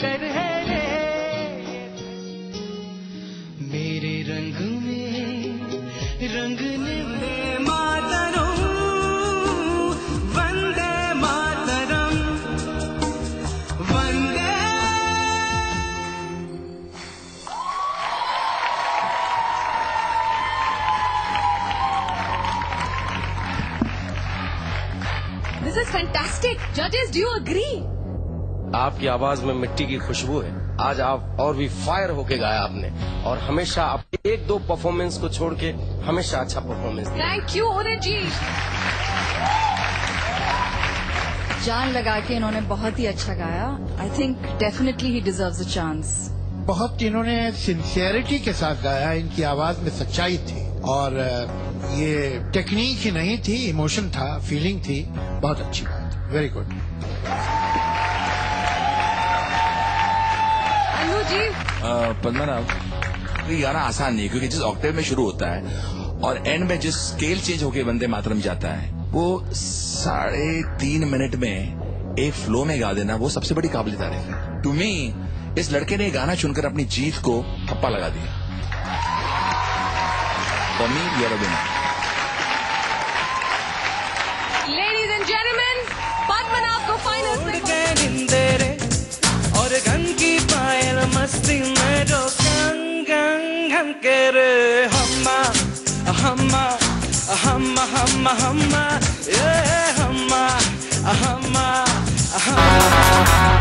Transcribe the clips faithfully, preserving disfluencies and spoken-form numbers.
कर है रे, मेरे रंग में रंगने वंदे मातरम, वंदे मातरम, वंदे। This is fantastic. Judges, do you agree? आपकी आवाज में मिट्टी की खुशबू है। आज आप और भी फायर होके गाया आपने, और हमेशा आप एक दो परफॉर्मेंस को छोड़ के हमेशा अच्छा परफॉर्मेंस दिया। Thank you, Udit ji. जान लगा के इन्होंने बहुत ही अच्छा गाया। I think definitely he deserves a chance. बहुत इन्होंने सिंसियरिटी के साथ गाया, इनकी आवाज में सच्चाई थी, और ये टेक्निक ही नहीं थी, इमोशन था, फीलिंग थी। बहुत अच्छी बात, वेरी गुड। अनु जी। पद्मनाभ, ये गाना आसान नहीं, क्योंकि जिस ऑक्टेव में शुरू होता है और एंड में जिस स्केल चेंज होके वंदे मातरम जाता है, वो साढ़े तीन मिनट में एक फ्लो में गा देना, वो सबसे बड़ी काबिल तारीफ है। टू मी इस लड़के ने गाना चुनकर अपनी जीत को ठप्पा लगा दिया। For me you are a winner. Ladies and gentlemen, Padmanabh को फाइनल उड़ गए निंदेरे और गन की पायल मस्ती में जो गंग गंग हम के रे, हम्मा हम्मा हम्मा हम्मा हम्मा ये हम्मा हम्मा हम्मा।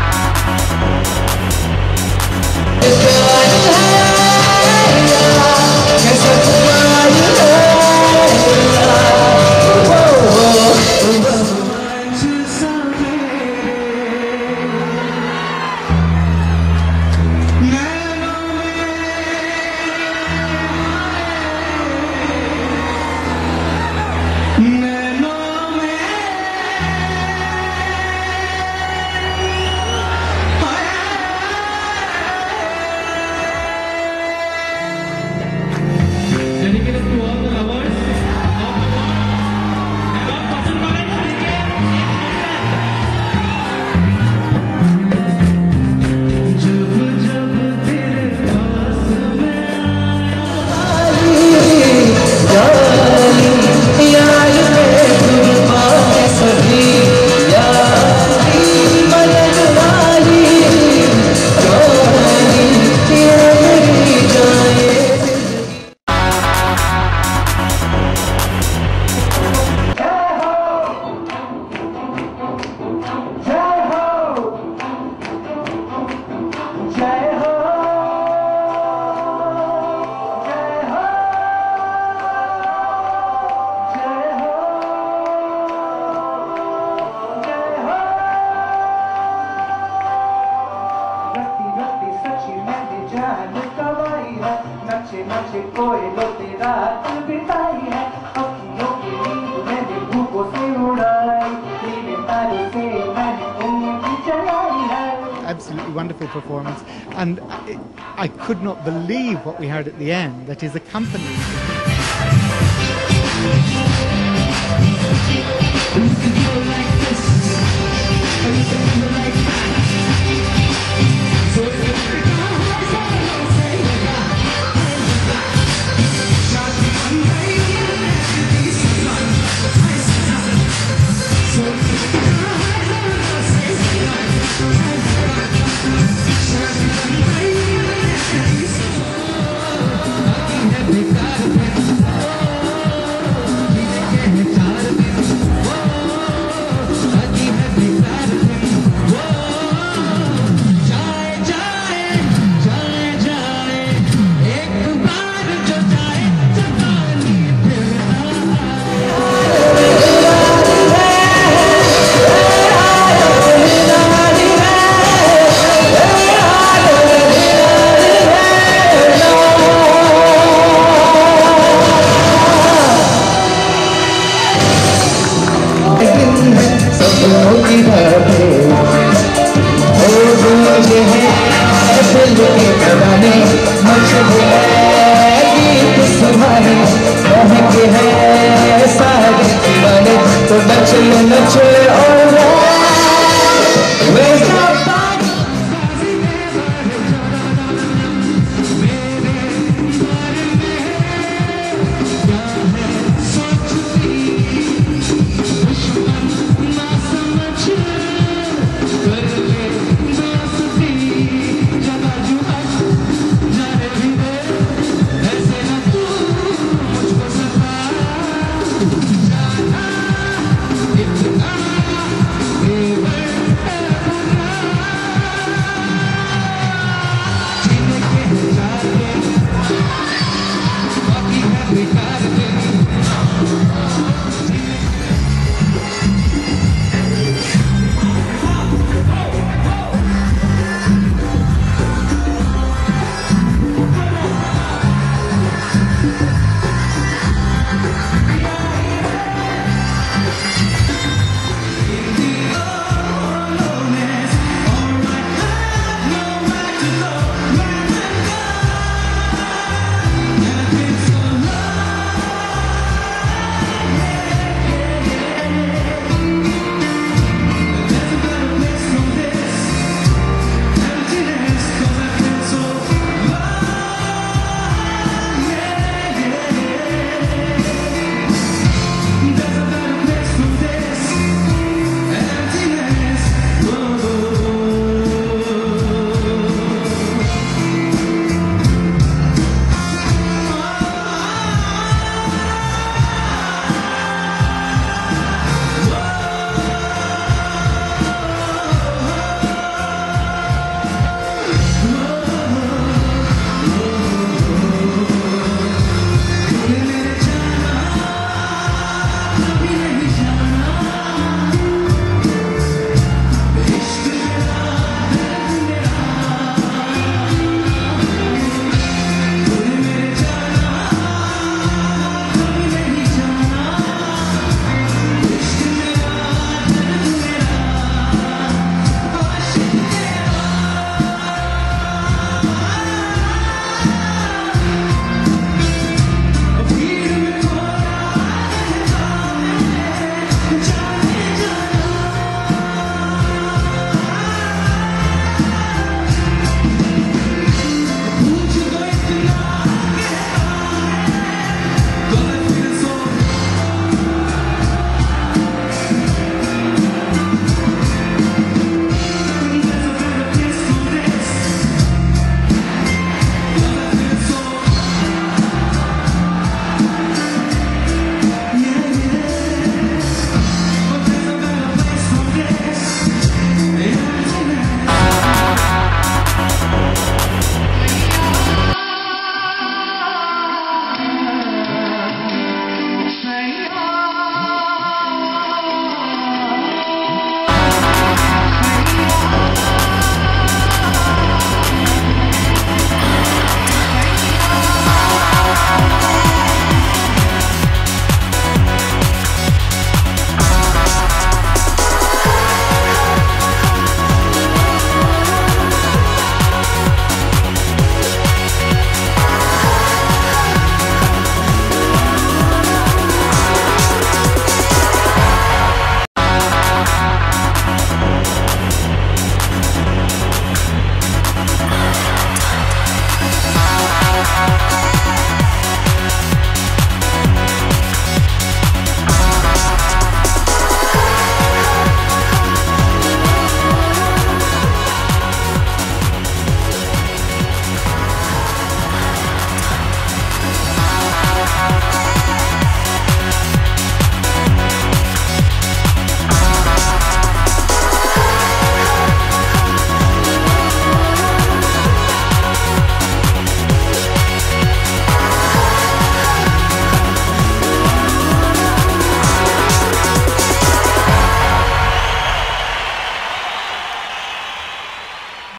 Absolutely wonderful performance, and I, I could not believe what we heard at the end, that is accompanied. तो नचले नचले और